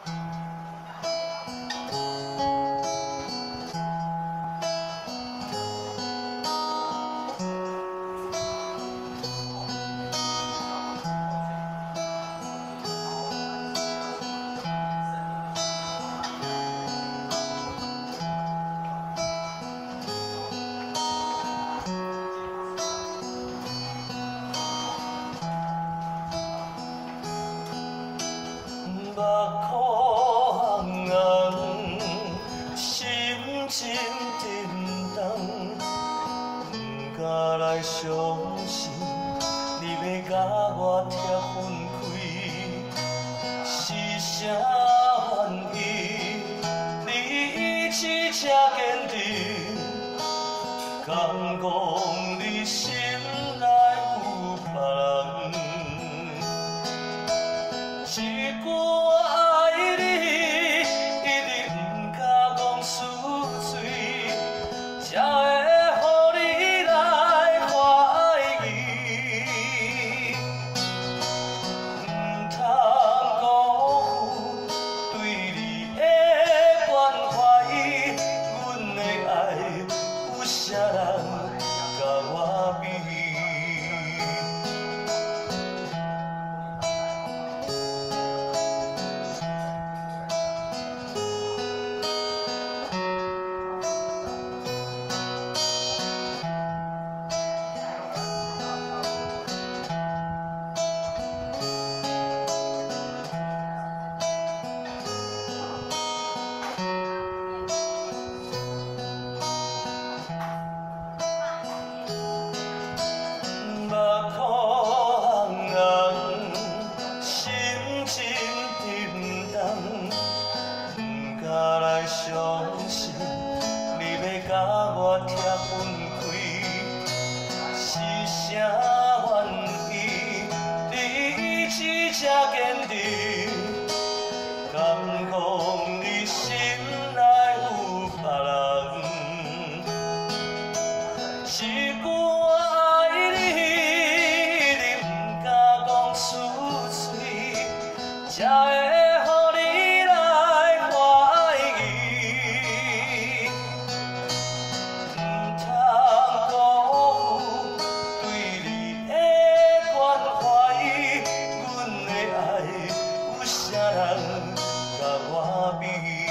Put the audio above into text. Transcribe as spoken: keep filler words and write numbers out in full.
目眶红，心情沉重，不敢来相信，你要甲我拆分开，是啥原因？你一直这坚定，敢讲你心内有别人？一句我爱你，一直不敢讲出嘴，才会予你来怀疑。唔通辜负对你的关怀，阮的爱有啥人甲我比？目眶红，心情沉重，不敢来相信，你要甲我拆分开，是啥原因？你一直这坚定，敢讲你心内有别人？一句我爱你，你不敢讲出嘴，才会予你来怀疑。唔通辜负对你的关怀，阮的爱有啥人甲我比？